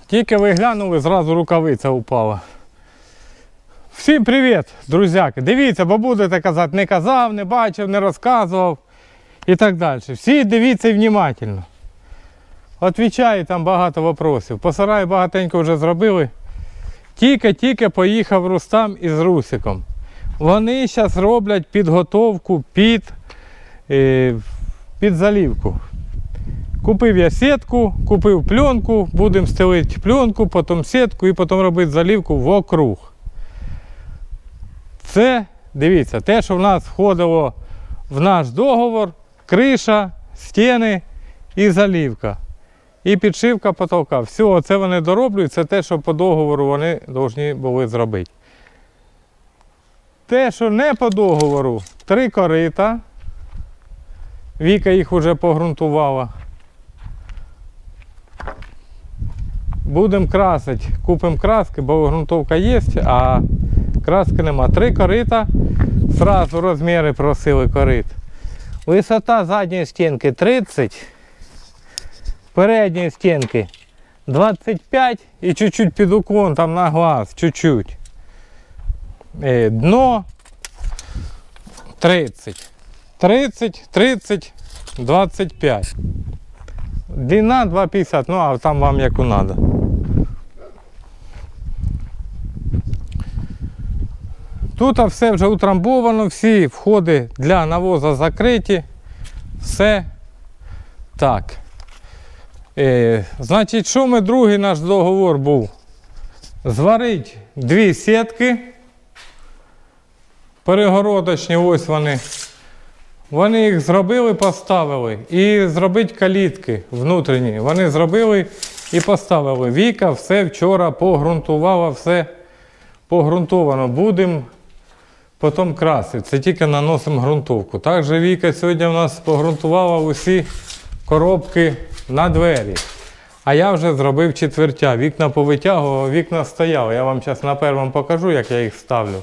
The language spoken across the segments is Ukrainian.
Тільки ви глянули, зразу рукавиця упала. Всім привіт, друзяки. Дивіться, бо будете казати, не казав, не бачив, не розказував і так далі. Всі дивіться і внимательно. Отвічаю, там багато вопросів. По сараї багатенько вже зробили. Тільки поїхав Рустам із Русиком. Вони зараз роблять підготовку під залівку. Купив я сітку, купив пленку, будемо стелити пленку, потім сітку і потім робити залівку вокруг. Це, дивіться, те, що в нас входило в наш договор, криша, стіни і залівка. І підшивка потолка. Все, це вони дороблюють, це те, що по договору вони повинні були зробити. Те, що не по договору, 3 корита. Віка їх вже погрунтувала. Будемо красити, купимо краски, бо ґрунтовка є, а краски нема. 3 корита, зразу розміри просили корит. Висота задньої стінки 30, передньої стінки 25 і чуть-чуть під уклон, там на глаз, чуть-чуть. Дно 30, 25. Длина 2,50, ну а там вам яку надо. Тут все вже утрамбовано, всі входи для навозу закриті. Все так. Значить, що ми, другий наш договор був? Зварити 2 сітки. Перегородочні, ось вони. Вони їх зробили, поставили. І зробити калітки внутрішні. Вони зробили і поставили. Віка все вчора погрунтувала, все погрунтовано. Будемо потім красити. Це тільки наносимо ґрунтовку. Також Віка сьогодні у нас погрунтувала усі коробки на двері. А я вже зробив четвертя. Вікна повитягував, вікна стояли. Я вам зараз на першому покажу, як я їх ставлю.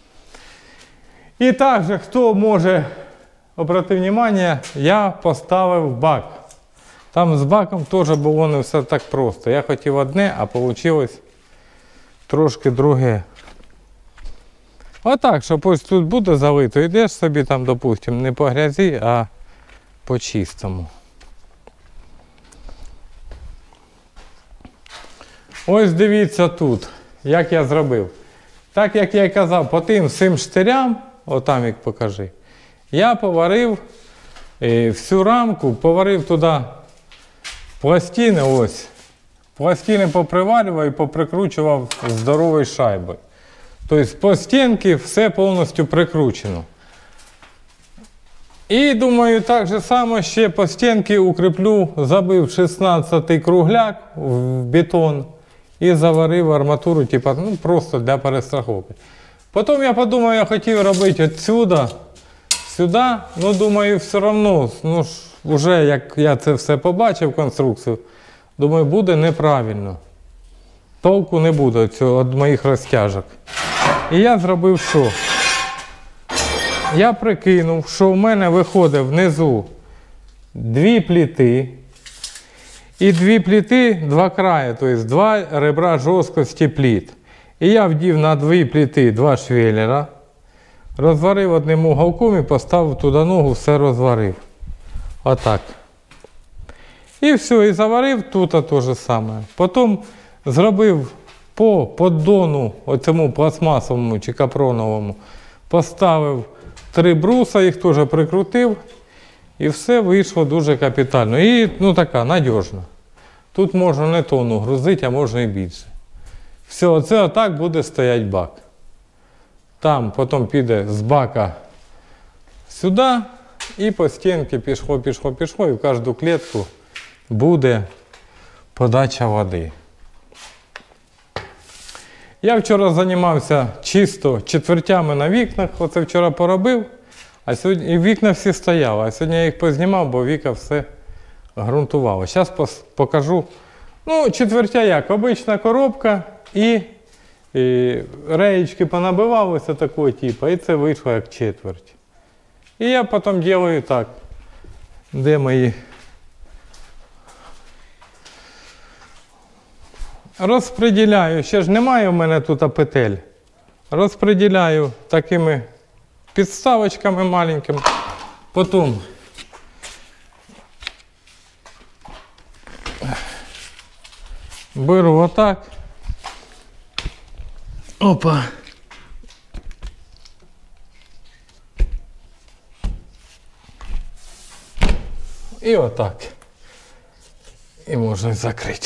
І також, хто може обратити увагу, я поставив бак. Там з баком теж було не все так просто. Я хотів одне, а вийшло трошки друге. Отак, щоб ось тут буде залито, йдеш собі там, допустимо, не по грязі, а по чистому. Ось дивіться тут, як я зробив. Так, як я і казав, по тим всім штирям, отам їх покажи, я поварив всю рамку, поварив туди пластини, ось. Пластини поприварював і поприкручував здоровою шайбою. Тобто по стінці все повністю прикручено. І думаю, так же само ще по стінці укріплю, забив 16-й кругляк в бетон і заварив арматуру, типу, ну, просто для перестраховки. Потім я подумав, я хотів робити відсюди, сюди, ну думаю, все одно, ну вже як я це все побачив, конструкцію, думаю, буде неправильно. Толку не буде від моїх розтяжок. І я зробив що? Я прикинув, що в мене виходить внизу 2 плити. І 2 плити, 2 краї, тобто 2 ребра жорсткості плит. І я вдів на 2 плити 2 швеллера, розварив одним уголком і поставив туди ногу, все розварив. Отак. І все, і заварив тут те ж саме. Потім зробив по поддону, оцьому пластмасовому чи капроновому, поставив 3 бруса, їх теж прикрутив. І все вийшло дуже капітально. І, ну, така, надіжна. Тут можна не тонну грузити, а можна і більше. Все, оце отак буде стояти бак. Там потім піде з бака сюди і по стінці пішло, і в кожну клітку буде подача води. Я вчора займався чисто четвертями на вікнах, оце вчора поробив, а сьогодні і вікна всі стояли, а сьогодні я їх познімав, бо Віка все ґрунтувала. Зараз покажу, ну, четвертя як, обична коробка і реєчки понабивалися такого типу, і це вийшло як четверть. І я потім роблю так, де мої Розподіляю, ще ж немає в мене тут петель. Розподіляю такими підставочками маленькими. Потім беру отак. Опа. І отак. І можна закрити.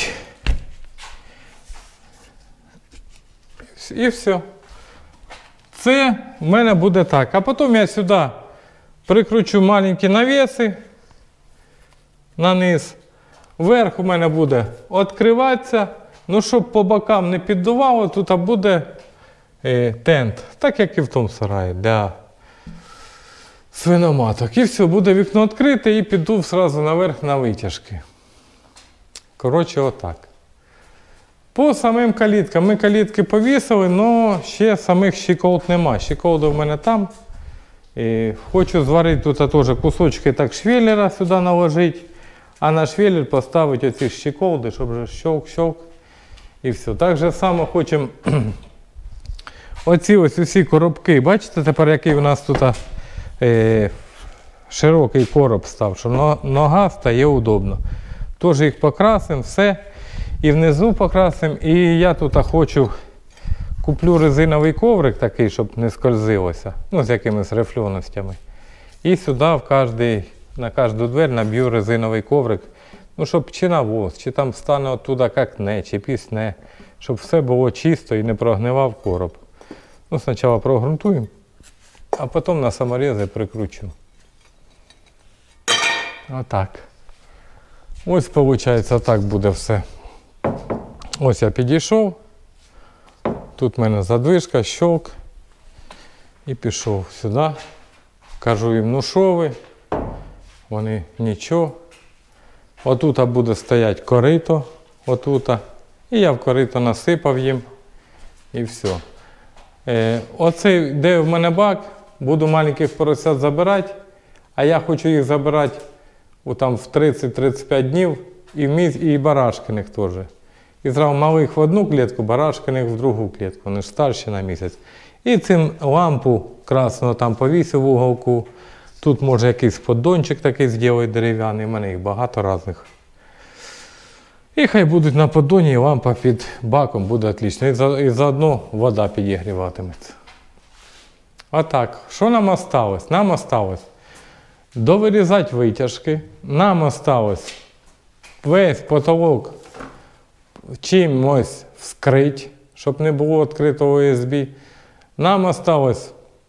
І все. Це в мене буде так. А потім я сюди прикручу маленькі навіси на низ. Вверх у мене буде відкриватися. Ну, щоб по бокам не піддувало, тут буде тент. Так, як і в тому сараї для свиноматок. І все, буде вікно відкрите і піддув одразу наверх на витяжки. Коротше, отак. По самим каліткам. Ми калітки повісили, але ще самих щеколд нема. Щеколди в мене там. І хочу зварити тут теж кусочки так швеллера сюди наложити, а на швеллер поставити оці щеколди, щоб вже щелк-щелк і все. Так же само хочемо оці ось усі коробки. Бачите тепер, який у нас тут широкий короб став, що нога стає удобно. Теж їх покрасимо, все. І внизу покрасимо. І я тут хочу, куплю резиновий коврик такий, щоб не скользилося. Ну, з якимись рифльоностями. І сюди на кожну двері наб'ю резиновий коврик. Ну, щоб чи навоз, чи там стане оттуда какне, чи пісне. Щоб все було чисто і не прогнивав короб. Ну, спочатку прогрунтуємо, а потім на саморези прикручу. Отак. Ось, виходить, так буде все. Ось я підійшов. Тут в мене задвижка, щелк. І пішов сюди. Кажу їм, ну що ви? Вони нічого. Отут буде стояти корито. Отут. І я в корито насипав їм. І все. Оцей, де в мене бак, буду маленьких поросят забирати. А я хочу їх забирати там, в 30-35 днів. І барашкиних теж. І зразу малих в одну клітку, барашкиних в другу клітку. Вони ж старші на місяць. І цим лампу красного там повісив в уголку. Тут може якийсь поддончик такий зробити дерев'яний. У мене їх багато різних. І хай будуть на поддоні, і лампа під баком буде отлично. І заодно вода підігріватиметься. Отак. Що нам осталось? Нам осталось довирізати витяжки. Нам осталось весь потолок чимось вскрити, щоб не було відкритого ОСБ. Нам осталось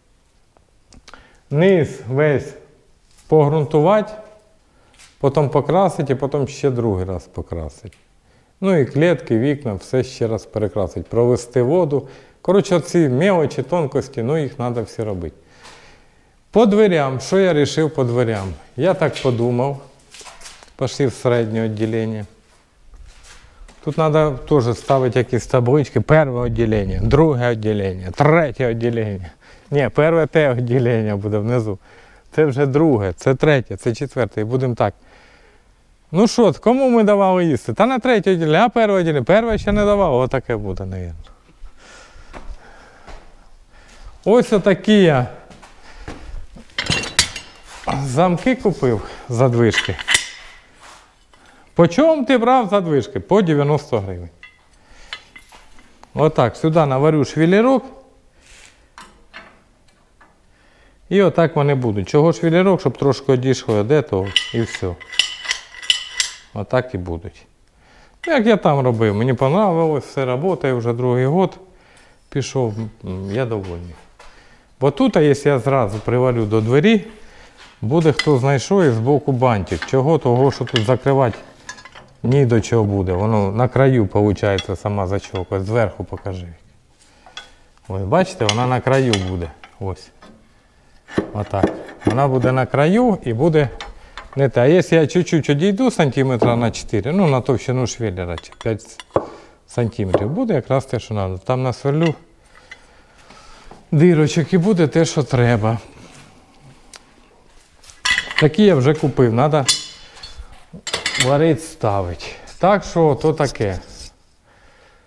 низ весь погрунтувати, потім покрасити і потім ще другий раз покрасити. Ну і клітки, вікна, все ще раз перекрасити, провести воду. Коротше, ці мелочі, тонкості, ну їх треба всі робити. По дверям, що я вирішив по дверям? Я так подумав, пішли в середнє відділення. Тут треба теж ставити якісь таблички. Перше відділення, друге відділення, третє відділення. Ні, перше те відділення буде внизу. Це вже друге, це третє, це четверте. І будемо так. Ну що, кому ми давали їсти? Та на третє відділення, а перше відділення. Перше ще не давали, отаке буде, мабуть. Ось отакі я замки купив, задвижки. По чому ти брав задвижки? По 90 гривень. Отак, сюди наварю швеллерок. І отак вони будуть. Чого швеллерок? Щоб трошки одійшло де того і все. Отак і будуть. Як я там робив, мені подобалось, все працює, вже другий год пішов, я довольний. Бо тут, якщо я зразу приварю до двері, буде хто знайшов і збоку бантик. Чого? Того, що тут закривати ні до чого буде. Воно на краю, виходить, сама зачолка. Зверху покажи. Ось, бачите, вона на краю буде. Ось. Отак. Вона буде на краю і буде не те. А якщо я чуть-чуть одійду сантиметра на 4, ну на товщину швеллера, 5 сантиметрів, буде якраз те, що треба. Там насверлю дирочок і буде те, що треба. Такі я вже купив, треба варити, ставити. Так що то таке.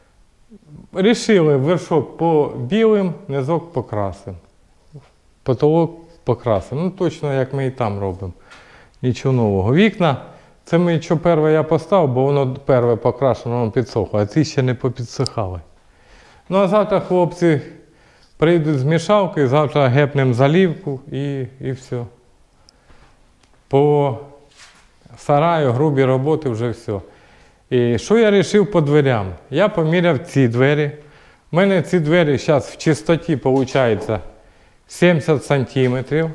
Рішили вершок по білим, низок покрасимо. Потолок покрасимо. Ну точно як ми і там робимо. Нічого нового. Вікна, це ми що перше я поставив, бо воно перше покрашено, воно підсохло, а ці ще не попідсихали. Ну а завтра хлопці прийдуть з мішалкою, завтра гепнемо залівку і все. По сараю, грубі роботи вже все. І що я вирішив по дверям? Я поміряв ці двері. У мене ці двері зараз в чистоті виходить 70 сантиметрів.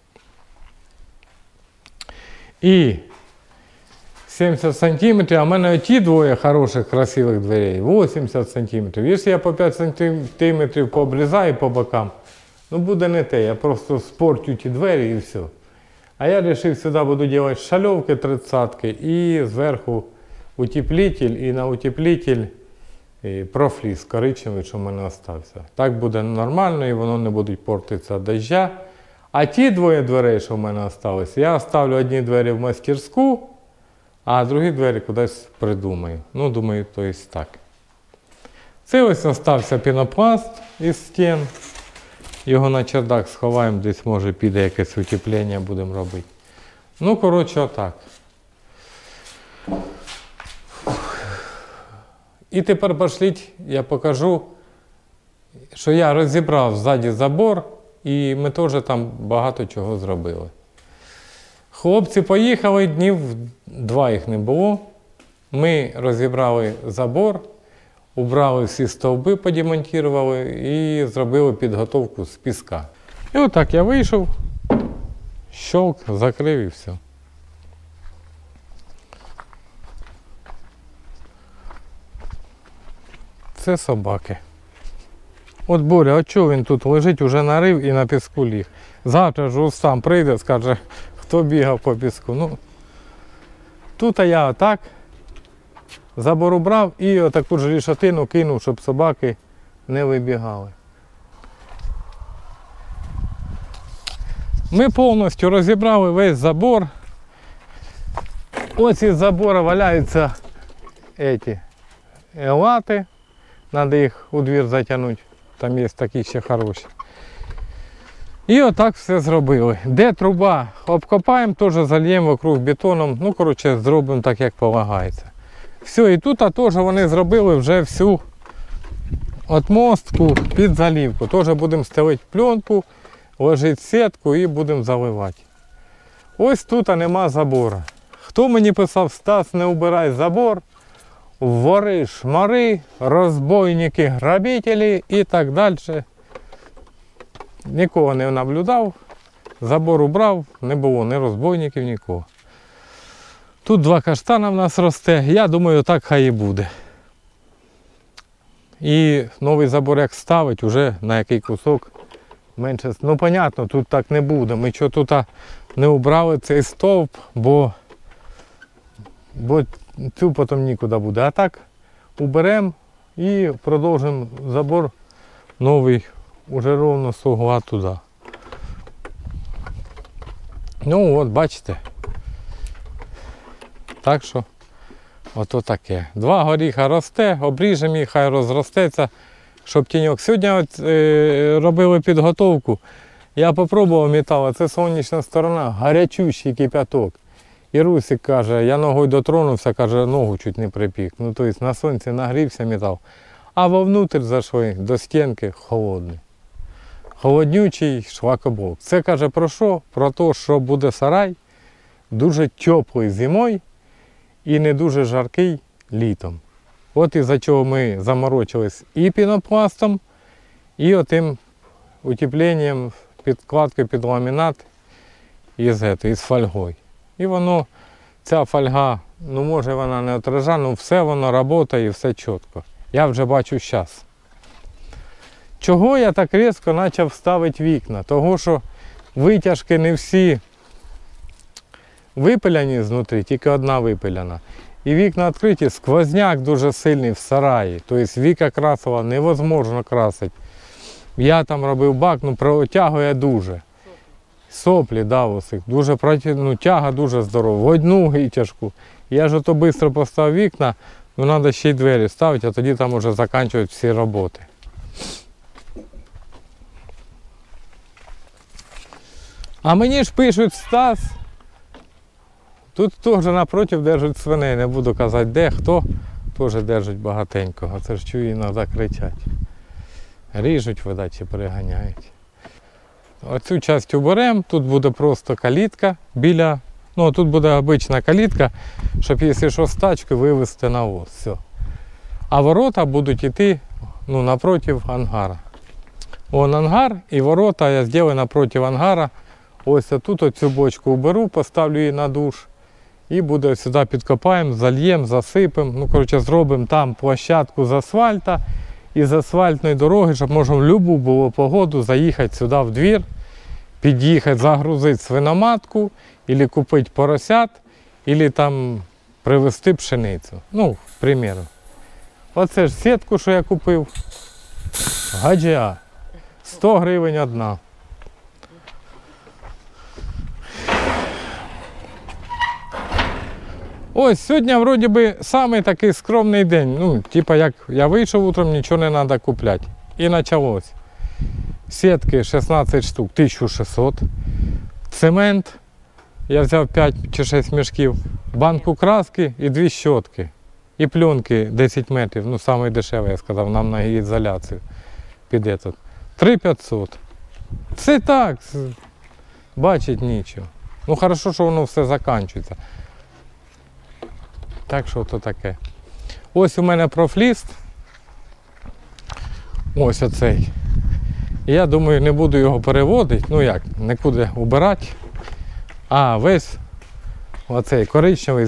І 70 сантиметрів, а в мене ті двоє хороших, красивих дверей 80 сантиметрів. Якщо я по 5 сантиметрів пообрізаю по бокам, ну буде не те, я просто спорчу ті двері і все. А я вирішив, сюди буду робити шальовки 30-ки і зверху утеплитель, і на утеплитель профліс коричневий, що в мене залишився. Так буде нормально і воно не буде портитися від дощу. А ті двоє дверей, що в мене залишилися, я оставлю одні двері в мастерську, а другі двері кудись придумаю. Ну, думаю, то є так. Це ось залишився пінопласт із стін. Його на чердак сховаємо, десь може піде якесь утеплення, будемо робити. Ну, коротше, отак. І тепер пошліть, я покажу, що я розібрав ззаді забор, і ми теж там багато чого зробили. Хлопці поїхали, днів 2 їх не було. Ми розібрали забор, убрали всі стовби, подемонтували і зробили підготовку з піска. І отак я вийшов, щелк, закрив і все. Це собаки. От Боря, а чого він тут лежить, уже нарив і на піску ліг. Завтра ж Рустам прийде, скаже, хто бігав по піску. Ну, тут я отак забор убрав і отаку ж рішатину кинув, щоб собаки не вибігали. Ми повністю розібрали весь забор. Ось із забору валяються лати. Треба їх у двір затягнути. Там є такі ще хороші. І отак все зробили. Де труба обкопаємо, теж зальємо вокруг бетоном. Ну, коротше, зробимо так, як полагається. Все, і тут теж вони зробили вже всю отмостку під залівку. Теж будемо стелити пленку, ложити сітку і будемо заливати. Ось тут нема забору. Хто мені писав, Стас, не убирай забор, вори, шмари, розбойники, грабителі і так далі. Нікого не наблюдав, забор убрав, не було ні розбойників, нікого. Тут 2 каштана в нас росте, я думаю, так хай і буде. І новий забор як ставить, вже на який кусок менше. Ну, понятно, тут так не буде. Ми що тут не убрали цей стовп, бо цю потім нікуди буде. А так уберемо і продовжимо забор новий, уже ровно з угла туди. Ну от, бачите. Так що, ото таке. 2 горіха росте, обріжемо їх, хай розростеться, щоб тіньок. Сьогодні от, робили підготовку. Я спробував метал, а це сонячна сторона, гарячущий кипяток. І Русик каже, я ногою дотронувся, каже, ногу чуть не припік. Ну, тобто на сонці нагрівся метал. А вовнутрь зайшли до стінки холодний. Холоднючий шлакоблок. Це каже про що? Про те, що буде сарай дуже теплий зимою і не дуже жаркий літом. От із-за чого ми заморочились і пінопластом, і отим утепленням, підкладкою під ламінат із фольгою. І воно, ця фольга, ну може вона не отражає, ну все воно працює і все чітко. Я вже бачу зараз. Чого я так різко почав ставити вікна? Того, що витяжки не всі випиляні знутрі, тільки одна випиляна. І вікна відкриті, сквозняк дуже сильний в сараї. Тобто віка красила невозможно красити. Я там робив бак, ну протягує дуже. Соплі, да, усіх. Дуже тяга дуже здорова. В одну витяжку. Я ж ото швидко поставив вікна, Ну треба ще й двері ставити, а тоді там вже закінчують всі роботи. А мені ж пишуть, Стас, тут теж напротив держать свиней, не буду казати де, хто, теж держать багатенько. А це ж чую, іноді кричать. Ріжуть, видать, чи переганяють. Оцю частину беремо, тут буде просто калітка біля, ну тут буде обична калітка, щоб якщо що з тачки вивезти на воз. Все. А ворота будуть йти напротив ангара. Вон ангар і ворота я зроблю напротив ангара. Ось тут оцю бочку уберу, поставлю її на душ. І буде сюди підкопаємо, зальємо, засипемо. Ну, коротше, зробимо там площадку з асфальта і з асфальтної дороги, щоб можна в будь-яку було погоду заїхати сюди в двір, під'їхати, загрузити свиноматку, або купити поросят, або там привезти пшеницю. Ну, к примеру. Оце ж сітку, що я купив. Гаджіа. 100 гривень одна. Ось, сьогодні, вроді би, самий такий скромний день. Ну, типа, як я вийшов утром, нічого не треба купляти. І почалось. Сітки 16 штук, 1600. Цемент, я взяв 5 чи 6 мішків. Банку краски і 2 щотки. І пленки 10 метрів, ну, самий дешевий, я сказав, нам на ізоляцію. Піде тут. 3500. Це так, бачить нічого. Ну, хорошо, що воно все закінчується. Так що то таке. Ось у мене профліст. Ось оцей. І я думаю, не буду його переводити. Ну як, нікуди убирати. А весь оцей коричневий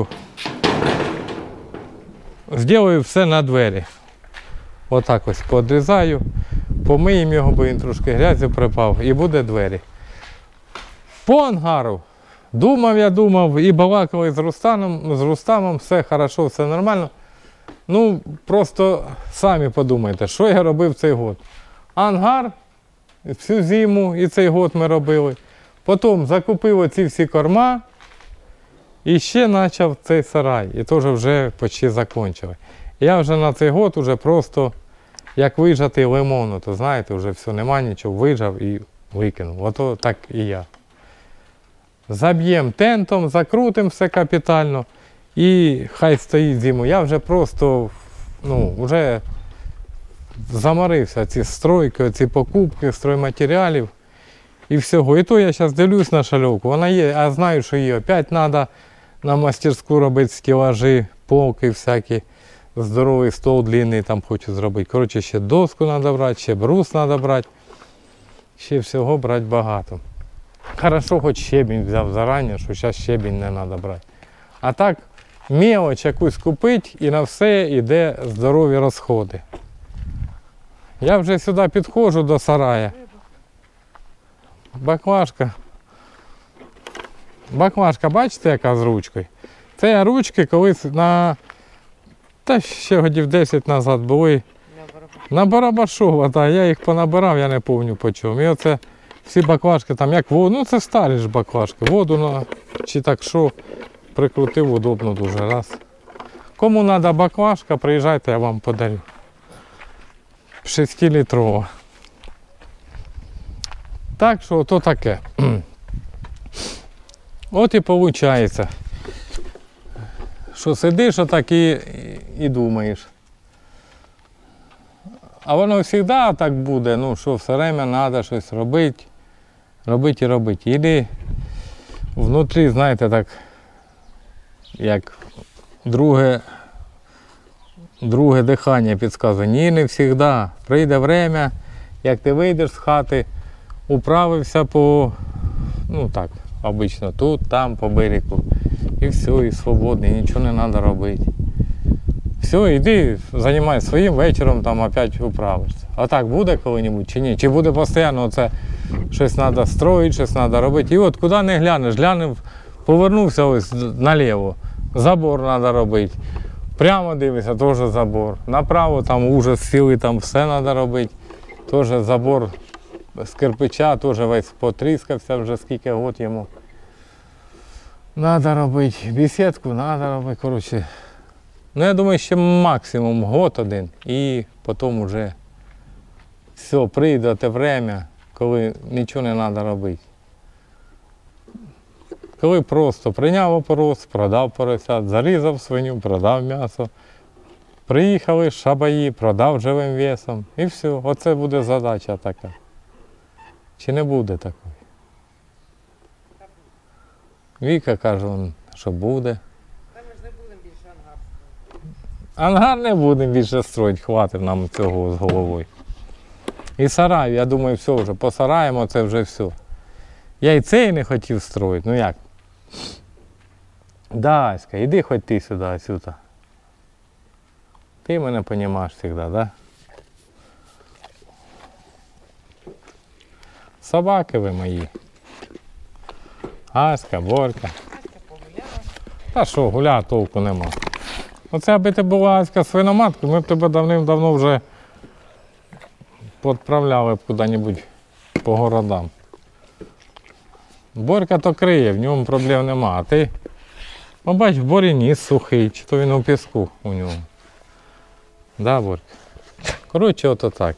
зроблю все на двері. Отак ось подрізаю. Помиємо його, бо він трошки грязі припав. І буде двері. По ангару. Думав і балакали з Рустамом, все хорошо, все нормально. Ну, просто самі подумайте, що я робив цей год. Ангар, всю зиму і цей год ми робили. Потім закупив оці всі корма і ще почав цей сарай. І теж вже почти закінчили. Я вже на цей год вже просто, як вижатий лимон, то знаєте, вже все, нема нічого, вижав і викинув. Ото так і я. Заб'ємо тентом, закрутимо все капітально і хай стоїть зиму. Я вже просто, вже заморився ці стройки, ці покупки, стройматеріалів і всього. І то я зараз дивлюсь на шальовку, вона є, а знаю, що її опять треба на мастерську робити стелажі, полки всякі, здоровий стол длинний там хочу зробити. Коротше, ще доску треба брати, ще брус треба брати, ще всього брати багато. Хорошо, хоч щебінь взяв зарані, що зараз щебінь не треба брати. А так, мелоч якусь купити і на все йде здорові розходи. Я вже сюди підходжу до сарая. Баклажка. Баклажка, бачите, яка з ручкою? Це я ручки колись та ще годів 10 назад були. На Барабашова, так, я їх понабирав, я не пам'ятаю по чому. І оце всі баклажки там як воду, це старі ж баклажки, воду чи так що, прикрутив, удобно дуже раз. Кому треба баклажка, приїжджайте, я вам подарю. 6-літрова. Так що то таке. От і виходить, що сидиш отак і думаєш. А воно завжди так буде, що все время треба щось робити. Робити і робити. Іди внутрі, знаєте, так, як друге дихання підказує. Ні, не завжди. Прийде время, як ти вийдеш з хати, управився так, обично тут, там, по берегу. І все, і свободний, нічого не треба робити. Все, йди, займайся своїм, вечором там опять управишся. А так буде коли-небудь чи ні? Чи буде постійно це щось треба строїти, щось треба робити. І от куди не глянеш, повернувся ось наліво, забор треба робити. Прямо дивишся, теж забор. Направо там ужас сіли, там все треба робити. Теж забор з кирпича, теж весь потріскався вже скільки год йому. Треба робити, бесідку треба робити, коротше. Ну, я думаю, ще максимум год один, і потім вже все, прийде те время, коли нічого не треба робити. Коли просто прийняв опорос, продав поросят, зарізав свиню, продав м'ясо, приїхали шабаї, продав живим весом і все. Оце буде задача така. Чи не буде такої? Віка каже, що буде. Та ми ж не будемо більше ангар строїти. Ангар не будемо більше строїти, хватить нам цього з головою. І сарай, я думаю, все вже, посараємо, це вже все. Я і цей не хотів строїти, ну як? Да, Аська, іди хоч ти сюди, сюди. Ти мене розумієш завжди, так? Да? Собаки ви мої. Аська, Борька. Аська погуляла. Та що, гуля, толку нема. Оце аби ти була Аська свиноматкою, ми б тебе давним-давно вже відправляли б куди-небудь по городам. Борька то криє, в ньому проблем нема, а ти, бач, в Борі ніс сухий, чи то він у піску у нього. Да, Борька? Коротше, ото так.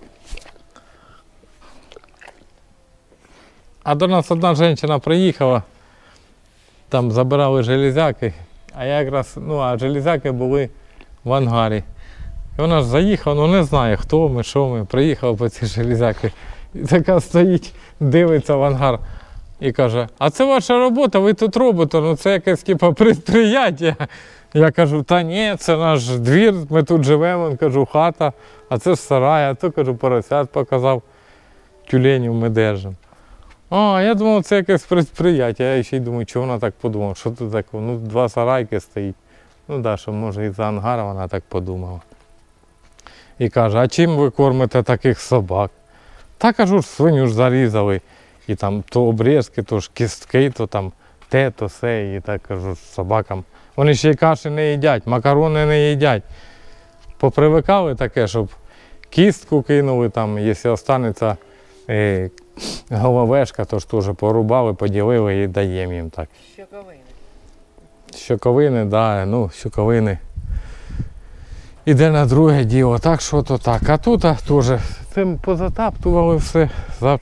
А до нас одна жінка приїхала, там забирали железяки, а я якраз, а железяки були в ангарі. І вона ж заїхала, ну не знає, хто ми, що ми, приїхала по ці железяки. І така стоїть, дивиться в ангар і каже, а це ваша робота, ви тут робите, ну це якесь типу підприємство. Я кажу, та ні, це наш двір, ми тут живемо, кажу, хата, а це ж сарай, а то, кажу, поросят показав, тюленів ми держимо. А, я думав, це якесь підприємство. Я ще й думаю, чого вона так подумала, що тут таке, ну два сарайки стоїть. Ну так, що може із-за ангара вона так подумала. І каже, а чим ви кормите таких собак? Та кажу, свиню ж зарізали. І там то обрізки, то ж кістки, то там те, то се. І так кажу собакам. Вони ще й каші не їдять, макарони не їдять. Попривикали таке, щоб кістку кинули, там, якщо останеться головешка, то ж теж порубали, поділили і даємо їм так. Щоковини. Щоковини, да, ну, щоковини. Іде на друге діло, так що то так. А тут теж цим позатаптували все.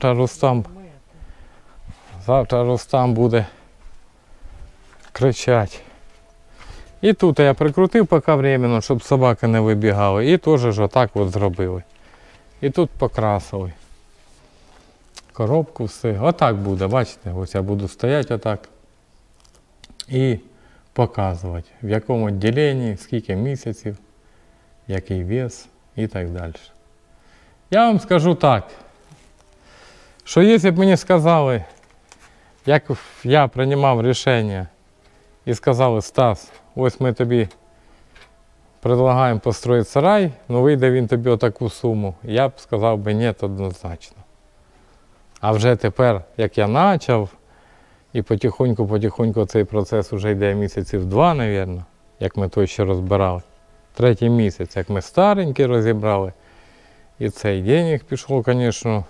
Завтра Рустам буде кричати. І тут я прикрутив поки временно, щоб собаки не вибігали. І теж ж отак от зробили. І тут покрасили. Коробку все. Отак буде, бачите, ось я буду стояти отак. І показувати, в якому відділенні, скільки місяців, який вес і так далі. Я вам скажу так, що якщо б мені сказали, як я приймав рішення і сказали, Стас, ось ми тобі предлагаємо построїти сарай, ну вийде він тобі отаку суму, я б сказав би ні, однозначно. А вже тепер, як я почав, і потихоньку цей процес вже йде місяців 2, мабуть, як ми той ще розбирали. 3-й місяць, як ми старенький розібрали. І цей денег пішло, звісно,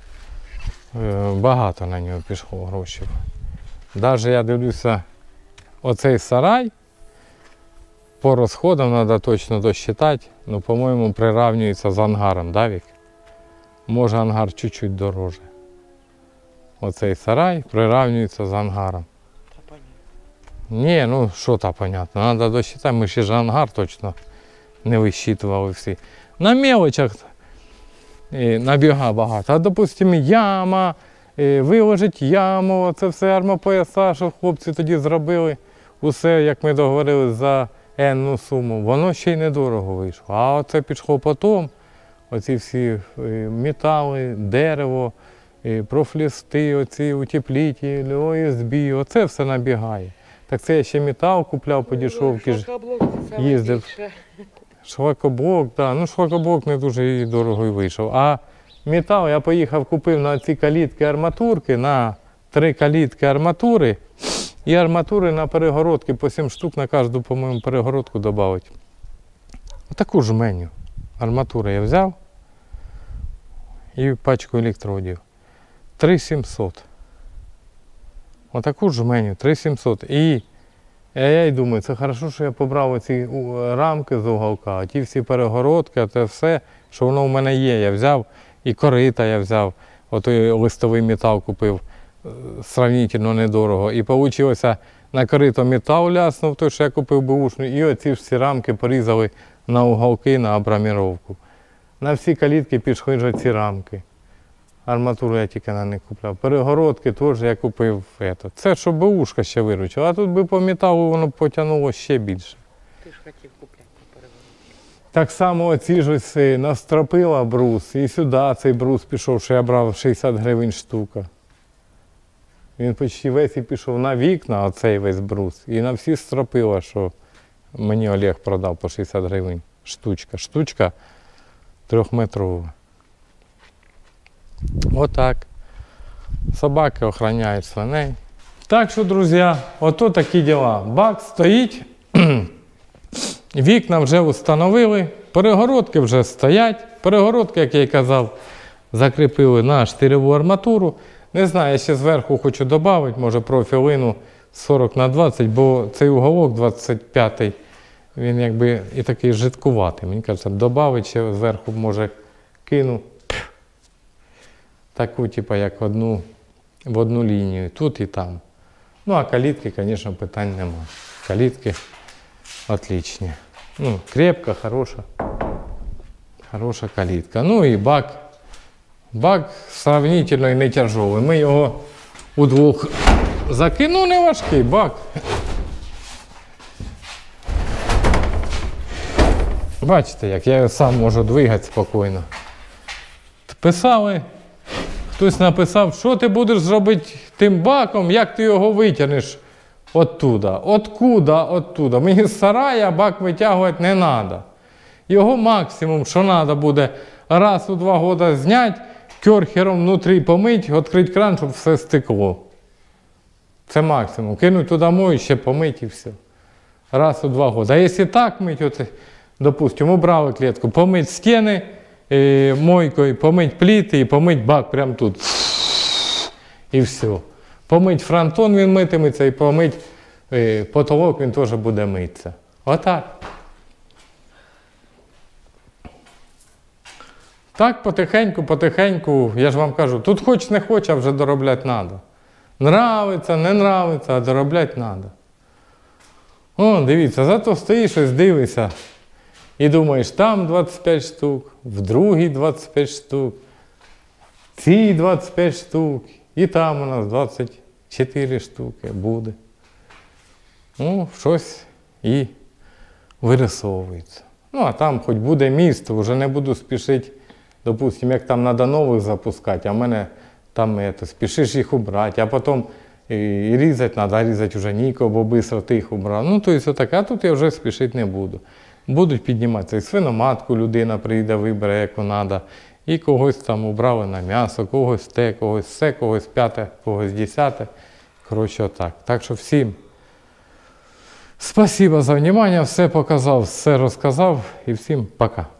багато на нього пішло грошей. Навіть я дивлюся, оцей сарай, по розходам треба точно досчитати, ну, по-моєму, приравнюється з ангаром, да, Вік? Може ангар чуть-чуть дороже. Оцей сарай приравнюється з ангаром. Та понятно. Ні, ну що там понятно, треба досчитати, ми ще ж ангар точно не висчитували всі. На мелочах набіга багато. А, допустимо, яма, виложить яму, це все армопояса, що хлопці тоді зробили. Усе, як ми договорилися, за енну суму. Воно ще й недорого вийшло. А оце пішло потім, оці всі метали, дерево, профлісти, оці утеплітелі, ОСБ, оце все набігає. Так це я ще метал купляв по дешевці, їздив. Шлакоблок, так, ну шлакоблок не дуже і дорого вийшов. А метал я поїхав, купив на ці калітки арматурки, на 3 калітки арматури і арматури на перегородки, по 7 штук на кожну, по-моєму, перегородку додати. Отаку ж меню. Арматури я взяв і пачку електродів. 3700. Отаку ж меню, 3700. І А я й думаю, це хорошо, що я побрав оці рамки з уголка, а ті всі перегородки, це все, що воно в мене є. Я взяв і корита я взяв, отой листовий метал купив, сравнительно недорого. І вийшло, на корито метал ляснув, той, що я купив бушний, і оці всі рамки порізали на уголки, на абраміровку. На всі калітки пішли вже ці рамки. Арматуру я тільки на них купляв. Перегородки теж я купив. Це щоб бушка ще виручила, а тут би по металу воно потягнуло ще більше. Ти ж хотів купляти по переговору. Так само оці ж ось настропила брус, і сюди цей брус пішов, що я брав 60 гривень штука. Він почти весь і пішов на вікна, оцей весь брус, і на всі стропила, що мені Олег продав по 60 гривень штучка. Штучка 3-метрова. Отак. Собаки охороняють свиней. Так що, друзі, ото такі діла. Бак стоїть, вікна вже встановили, перегородки вже стоять. Перегородки, як я й казав, закріпили на штиреву арматуру. Не знаю, я ще зверху хочу додати, може профілину 40х20, бо цей уголок 25-й, він якби і такий жидкуватий. Мені кажеться, додати ще зверху, може, кину таку, типу, як в одну лінію, тут і там. Ну, а калітки, звісно, питань нема. Калітки отличні. Ну, крепка, хороша. Хороша калітка. Ну і бак. Бак сравнительно і не тяжовий. Ми його удвох закинули, не важкий бак. Бачите, як я його сам можу двигати спокійно. Писали, хтось написав, що ти будеш робити тим баком, як ти його витягнеш оттуда. Откуда? Мені з сарая бак витягувати не треба. Його максимум, що треба буде, раз у 2 роки зняти, керхером внутрі помити, відкрити кран, щоб все стекло. Це максимум. Кинуть туди мою, ще помити і все. Раз у 2 роки. А якщо так мити, допустимо, убрали клітку, помити стіни мойкою, помити пліти і помити бак прямо тут. І все. Помити фронтон, він митиметься, і помити потолок, він теж буде митися. Отак. Так потихеньку, я ж вам кажу, тут хоч не хоч, а вже доробляти треба. Нравиться, не нравиться, а доробляти треба. О, дивіться, зато стоїш і дивишся і думаєш, там 25 штук, в другій 25 штук, цій 25 штук, і там у нас 24 штуки буде. Ну, щось і вирисовується. Ну, а там хоч буде місто, вже не буду спішити. Допустим, як там треба нових запускати, а в мене там спішиш їх убрати, а потім і різати треба, а різати вже нікого, бо швидко ти їх убрав. Ну, то есть отак, а тут я вже спішити не буду. Будуть підніматися і свиноматку, людина прийде, вибере, яку треба, і когось там убрали на м'ясо, когось те, когось все, когось 5, когось 10. Коротше, отак. Так що всім спасибо за увагу, все показав, все розказав і всім пока.